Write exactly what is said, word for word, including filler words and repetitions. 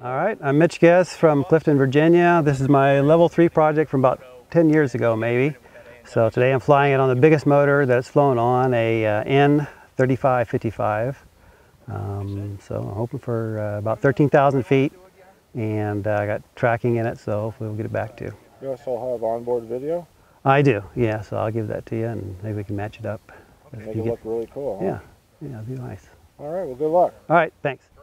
All right, I'm Mitch Guess from Clifton, Virginia. This is my level three project from about ten years ago, maybe. So today I'm flying it on the biggest motor that it's flown on, a uh, N thirty-five fifty-five. Um, so I'm hoping for uh, about thirteen thousand feet, and uh, I got tracking in it, so hopefully we'll get it back to you. You also have onboard video? I do, yeah, so I'll give that to you and maybe we can match it up. Make it look really cool, huh? Yeah, yeah, it'll be nice. All right, well, good luck. All right, thanks.